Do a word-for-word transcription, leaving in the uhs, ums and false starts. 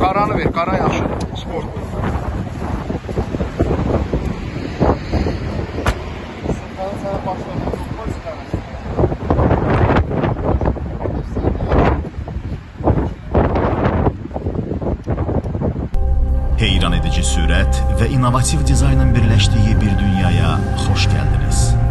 Qaranı ver, qara yaxşıdır, sport. Heyran edici sürət və inovativ dizaynın birləşdiyi bir dünyaya xoş gəldiniz.